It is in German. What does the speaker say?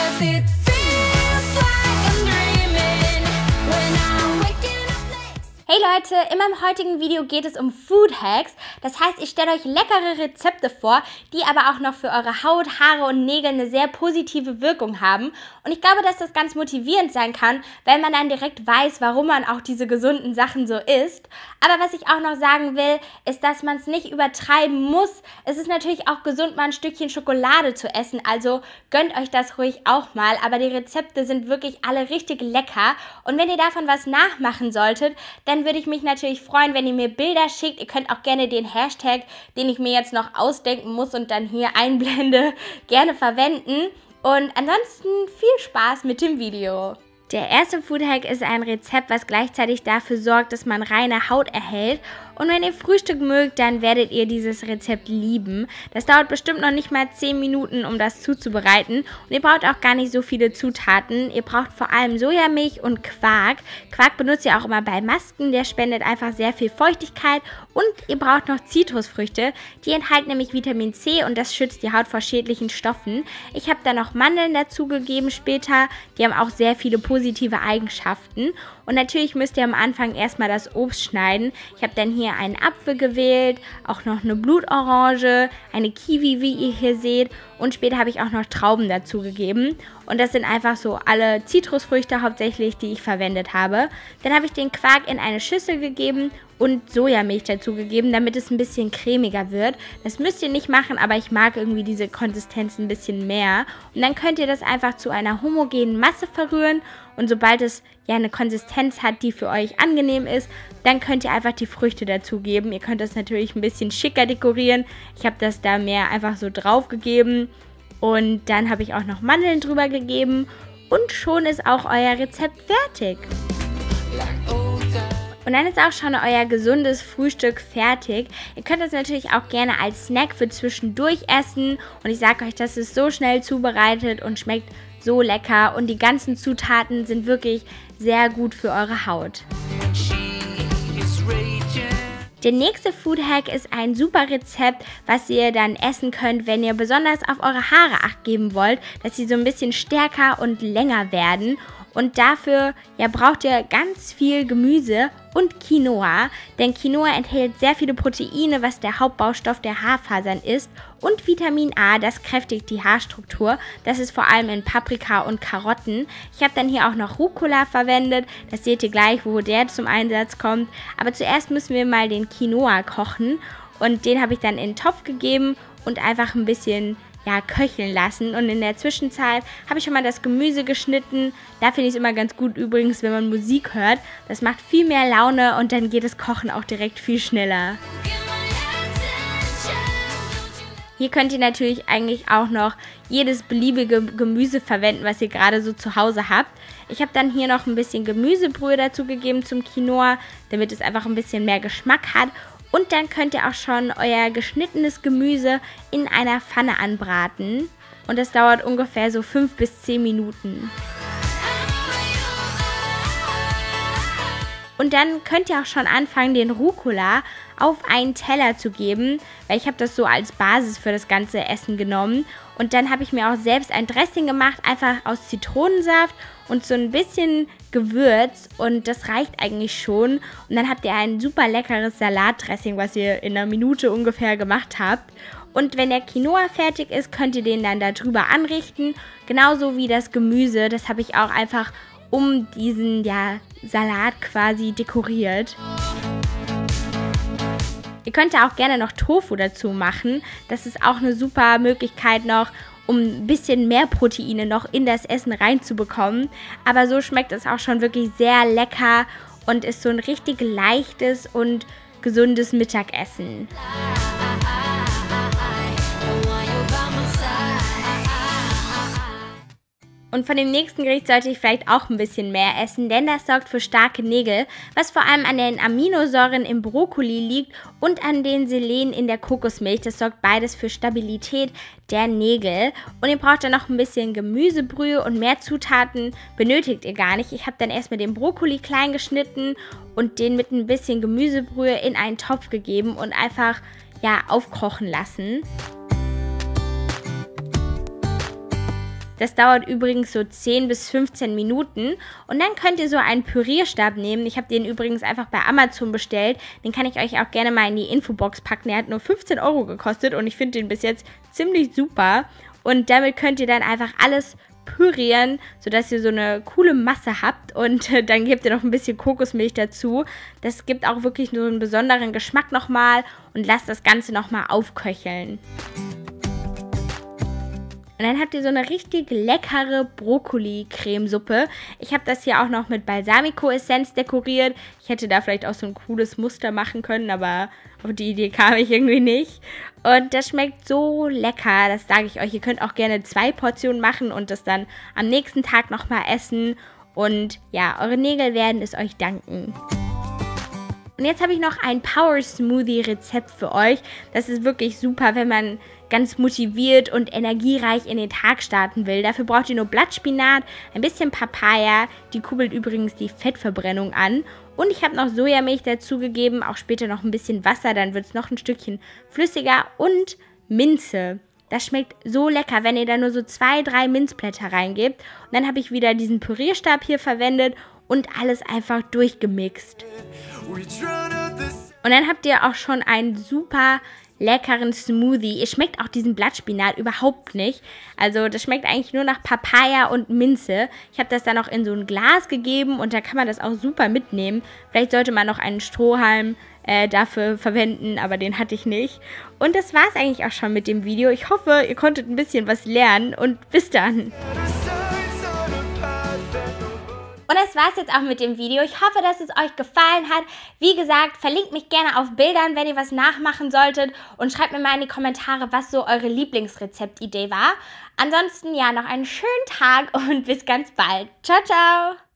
'cause it feels like I'm dreaming when I'm waking up next. Hey Leute, in meinem heutigen Video geht es um Food Hacks. Das heißt, ich stelle euch leckere Rezepte vor, die aber auch noch für eure Haut, Haare und Nägel eine sehr positive Wirkung haben. Und ich glaube, dass das ganz motivierend sein kann, weil man dann direkt weiß, warum man auch diese gesunden Sachen so isst. Aber was ich auch noch sagen will, ist, dass man es nicht übertreiben muss. Es ist natürlich auch gesund, mal ein Stückchen Schokolade zu essen, also gönnt euch das ruhig auch mal. Aber die Rezepte sind wirklich alle richtig lecker. Und wenn ihr davon was nachmachen solltet, dann würde ich mich natürlich freuen, wenn ihr mir Bilder schickt. Ihr könnt auch gerne den Hashtag, den ich mir jetzt noch ausdenken muss und dann hier einblende, gerne verwenden. Und ansonsten viel Spaß mit dem Video. Der erste Foodhack ist ein Rezept, was gleichzeitig dafür sorgt, dass man reine Haut erhält. Und wenn ihr Frühstück mögt, dann werdet ihr dieses Rezept lieben. Das dauert bestimmt noch nicht mal 10 Minuten, um das zuzubereiten. Und ihr braucht auch gar nicht so viele Zutaten. Ihr braucht vor allem Sojamilch und Quark. Quark benutzt ihr auch immer bei Masken, der spendet einfach sehr viel Feuchtigkeit. Und ihr braucht noch Zitrusfrüchte. Die enthalten nämlich Vitamin C und das schützt die Haut vor schädlichen Stoffen. Ich habe da noch Mandeln dazugegeben später. Die haben auch sehr viele positive Eigenschaften. Und natürlich müsst ihr am Anfang erstmal das Obst schneiden. Ich habe dann hier einen Apfel gewählt, auch noch eine Blutorange, eine Kiwi, wie ihr hier seht. Und später habe ich auch noch Trauben dazugegeben. Und das sind einfach so alle Zitrusfrüchte hauptsächlich, die ich verwendet habe. Dann habe ich den Quark in eine Schüssel gegeben und Sojamilch dazugegeben, damit es ein bisschen cremiger wird. Das müsst ihr nicht machen, aber ich mag irgendwie diese Konsistenz ein bisschen mehr. Und dann könnt ihr das einfach zu einer homogenen Masse verrühren. Und sobald es ja eine Konsistenz hat, die für euch angenehm ist, dann könnt ihr einfach die Früchte dazugeben. Ihr könnt das natürlich ein bisschen schicker dekorieren. Ich habe das da mehr einfach so drauf gegeben. Und dann habe ich auch noch Mandeln drüber gegeben. Und schon ist auch euer Rezept fertig. Und dann ist auch schon euer gesundes Frühstück fertig. Ihr könnt das natürlich auch gerne als Snack für zwischendurch essen. Und ich sage euch, das ist so schnell zubereitet und schmeckt so lecker. Und die ganzen Zutaten sind wirklich sehr gut für eure Haut. Der nächste Foodhack ist ein super Rezept, was ihr dann essen könnt, wenn ihr besonders auf eure Haare Acht geben wollt, dass sie so ein bisschen stärker und länger werden. Und dafür braucht ihr ganz viel Gemüse und Quinoa, denn Quinoa enthält sehr viele Proteine, was der Hauptbaustoff der Haarfasern ist, und Vitamin A, das kräftigt die Haarstruktur. Das ist vor allem in Paprika und Karotten. Ich habe dann hier auch noch Rucola verwendet, das seht ihr gleich, wo der zum Einsatz kommt. Aber zuerst müssen wir mal den Quinoa kochen und den habe ich dann in den Topf gegeben und einfach ein bisschen köcheln lassen. Und in der Zwischenzeit habe ich schon mal das Gemüse geschnitten. Da finde ich es immer ganz gut übrigens, wenn man Musik hört. Das macht viel mehr Laune und dann geht das Kochen auch direkt viel schneller. Hier könnt ihr natürlich eigentlich auch noch jedes beliebige Gemüse verwenden, was ihr gerade so zu Hause habt. Ich habe dann hier noch ein bisschen Gemüsebrühe dazu gegeben zum Quinoa, damit es einfach ein bisschen mehr Geschmack hat. Und dann könnt ihr auch schon euer geschnittenes Gemüse in einer Pfanne anbraten. Und das dauert ungefähr so 5 bis 10 Minuten. Und dann könnt ihr auch schon anfangen, den Rucola auf einen Teller zu geben, weil ich habe das so als Basis für das ganze Essen genommen. Und dann habe ich mir auch selbst ein Dressing gemacht, einfach aus Zitronensaft und so ein bisschen Gewürz. Und das reicht eigentlich schon. Und dann habt ihr ein super leckeres Salatdressing, was ihr in einer Minute ungefähr gemacht habt. Und wenn der Quinoa fertig ist, könnt ihr den dann da drüber anrichten. Genauso wie das Gemüse. Das habe ich auch einfach um diesen Salat quasi dekoriert. Ihr könnt da auch gerne noch Tofu dazu machen. Das ist auch eine super Möglichkeit noch, um ein bisschen mehr Proteine noch in das Essen reinzubekommen. Aber so schmeckt es auch schon wirklich sehr lecker und ist so ein richtig leichtes und gesundes Mittagessen. Und von dem nächsten Gericht sollte ich vielleicht auch ein bisschen mehr essen, denn das sorgt für starke Nägel, was vor allem an den Aminosäuren im Brokkoli liegt und an den Selen in der Kokosmilch. Das sorgt beides für Stabilität der Nägel. Und ihr braucht dann noch ein bisschen Gemüsebrühe und mehr Zutaten benötigt ihr gar nicht. Ich habe dann erstmal den Brokkoli klein geschnitten und den mit ein bisschen Gemüsebrühe in einen Topf gegeben und einfach aufkochen lassen. Das dauert übrigens so 10 bis 15 Minuten. Und dann könnt ihr so einen Pürierstab nehmen. Ich habe den übrigens einfach bei Amazon bestellt. Den kann ich euch auch gerne mal in die Infobox packen. Der hat nur 15 € gekostet und ich finde den bis jetzt ziemlich super. Und damit könnt ihr dann einfach alles pürieren, sodass ihr so eine coole Masse habt und dann gebt ihr noch ein bisschen Kokosmilch dazu. Das gibt auch wirklich so einen besonderen Geschmack nochmal und lasst das Ganze nochmal aufköcheln. Und dann habt ihr so eine richtig leckere Brokkoli-Cremesuppe. Ich habe das hier auch noch mit Balsamico-Essenz dekoriert. Ich hätte da vielleicht auch so ein cooles Muster machen können, aber auf die Idee kam ich irgendwie nicht. Und das schmeckt so lecker, das sage ich euch. Ihr könnt auch gerne 2 Portionen machen und das dann am nächsten Tag nochmal essen. Und ja, eure Nägel werden es euch danken. Und jetzt habe ich noch ein Power Smoothie Rezept für euch. Das ist wirklich super, wenn man ganz motiviert und energiereich in den Tag starten will. Dafür braucht ihr nur Blattspinat, ein bisschen Papaya, die kurbelt übrigens die Fettverbrennung an. Und ich habe noch Sojamilch dazugegeben, auch später noch ein bisschen Wasser, dann wird es noch ein Stückchen flüssiger und Minze. Das schmeckt so lecker, wenn ihr da nur so 2, 3 Minzblätter reingebt. Und dann habe ich wieder diesen Pürierstab hier verwendet und alles einfach durchgemixt. Und dann habt ihr auch schon einen super leckeren Smoothie. Ihr schmeckt auch diesen Blattspinat überhaupt nicht. Also das schmeckt eigentlich nur nach Papaya und Minze. Ich habe das dann noch in so ein Glas gegeben und da kann man das auch super mitnehmen. Vielleicht sollte man noch einen Strohhalm dafür verwenden, aber den hatte ich nicht. Und das war es eigentlich auch schon mit dem Video. Ich hoffe, ihr konntet ein bisschen was lernen und bis dann. Und das war's jetzt auch mit dem Video. Ich hoffe, dass es euch gefallen hat. Wie gesagt, verlinkt mich gerne auf Bildern, wenn ihr was nachmachen solltet. Und schreibt mir mal in die Kommentare, was so eure Lieblingsrezeptidee war. Ansonsten ja, noch einen schönen Tag und bis ganz bald. Ciao, ciao!